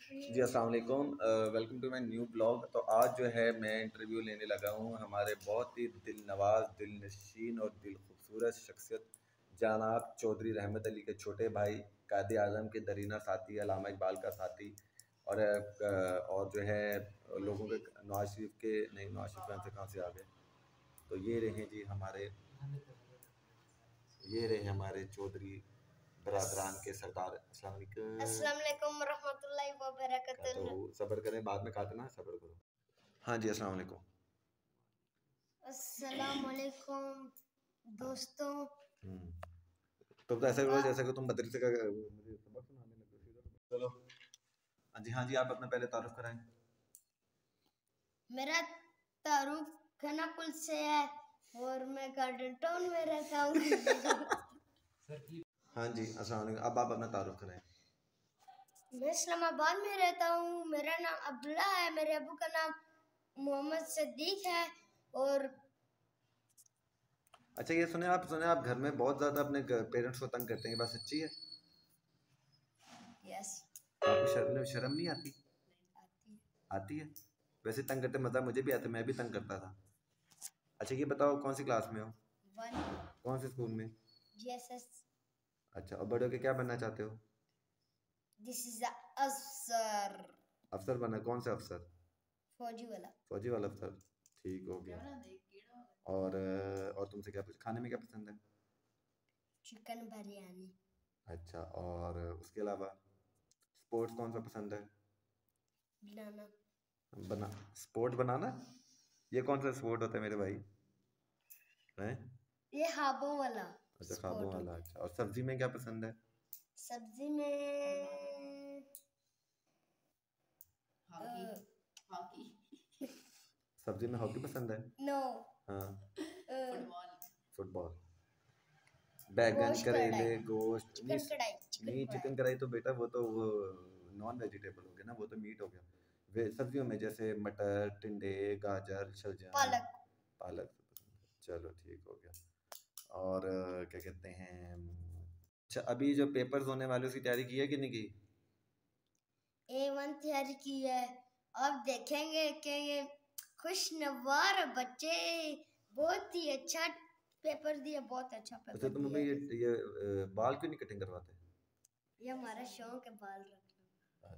जी अस्सलाम वालेकुम। Welcome to my new blog. तो आज जो है मैं इंटरव्यू लेने लगा हूँ हमारे बहुत ही दिल नवाज, दिल नशीन और दिल खूबसूरत शख्सियत जनाब चौधरी रहमत अली के छोटे भाई, कायद आज़म के दरीना साथी, अल्लामा इकबाल का साथी और जो है लोगों के नवाज शरीफ के, नहीं नवाज शरीफ से कहाँ से आ गए, तो ये रहे हमारे चौधरी बरादरान के सरदार। अस्सलाम वालेकुम रहमतुल्लाहि व बरकातुहू। तो सब्र करें, बाद में काटना, सब्र करो। हाँ जी, अस्सलाम वालेकुम। अस्सलाम वालेकुम दोस्तों। तो ऐसा करो जैसे कि तुम मदरसे का मुझे सबक सुनाने लगे। चलो हाँ जी, आप अपना पहले तारुफ कराएं। मेरा तारुफ खानाकुल से है और मैं गार्डन टाउन में रहता हूँ। हाँ जी, अस्सलाम वालेकुम। अब आप अपना तारुफ कराएं। मैं इस्लामाबाद में रहता हूँ। मेरा नाम अब्दुल्ला है। मेरे अबू का नाम मोहम्मद सिद्दीक है। और अच्छा, ये सुने आप घर में बहुत ज़्यादा अपने पेरेंट्स को तंग करते हैं, ये बात सच्ची है? यस। आपको शर्म नहीं आती? आती है। वैसे तंग करते, मज़ा मुझे भी आता, मैं भी तंग करता था। अच्छा ये बताओ, कौन सी क्लास में हो? 1। कौन से स्कूल में? जीएसएस। अच्छा, और बड़े होके क्या बनना चाहते हो? दिस इज द अफसर। अफसर बनना? कौन सा अफसर? फौजी वाला। फौजी वाला अफसर, ठीक हो गया। और तुमसे क्या खाने में क्या पसंद है? चिकन बिरयानी। अच्छा, और उसके अलावा स्पोर्ट्स कौन सा पसंद है? बनाना। स्पोर्ट बनाना? ये कौन सा स्पोर्ट होता है मेरे भाई? हैं? ये ख्वाबों वाला। अच्छा, ख्वाबों वाला। अच्छा, और सब्जी में क्या पसंद है? सब्जी में हॉकी। सब्जी में हॉकी पसंद है? नो। हाँ। फुटबॉल। बैगन, करेले, गोश्त, चिकन कढ़ाई। नहीं चिकन कढ़ाई तो बेटा वो नॉन वेजिटेबल हो गया ना, वो तो मीट हो गया। वे सब्जियों में जैसे मटर, टिंडे, गाजर, शलजम, पालक। पालक। चलो ठीक हो गया। और क्या कहते हैं, अच्छा अभी जो पेपर्स होने वाले उसकी तैयारी की है कि नहीं की? A1 तैयारी की है। अब देखेंगे कि ये खुशनवार बच्चे बहुत ही अच्छा पेपर दिया, बहुत अच्छा पेपर अच्छा, तुम दिया। ये बाल क्यों नहीं कटिंग करवाते? ये हमारा शौक है बाल रखना।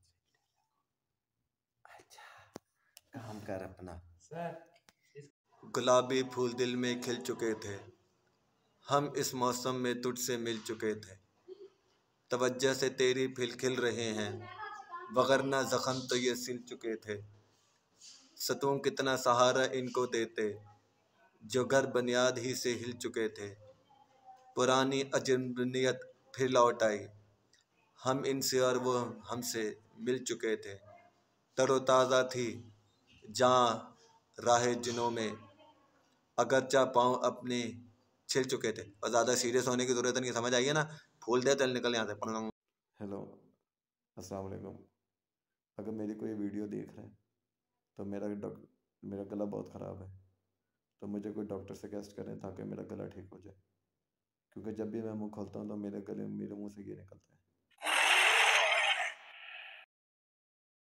अच्छा, काम कर अपना। गुलाबी फूल दिल में खिल चुके थे, हम इस मौसम में तुझसे मिल चुके थे। तवज्जो से तेरी फिल खिल रहे हैं, वगरना जख्म तो ये सिल चुके थे। सतों कितना सहारा इनको देते, जो घर बुनियाद ही से हिल चुके थे। पुरानी अजनबियत फिर लौट आई, हम इनसे और वो हमसे मिल चुके थे। तरोताज़ा थी जहाँ राह जिनों में, अगरचा पाँव अपने छिल चुके थे। और ज़्यादा सीरियस होने की ज़रूरत नहीं, समझ आइए ना? फूल दे चल निकल यहाँ से। हेलो, अस्सलाम वालेकुम। अगर मेरी कोई वीडियो देख रहे हैं तो मेरा गला बहुत ख़राब है, तो मुझे कोई डॉक्टर सजेस्ट करें ताकि मेरा गला ठीक हो जाए, क्योंकि जब भी मैं मुंह खोलता हूँ तो मेरे मुंह से ये निकलता है।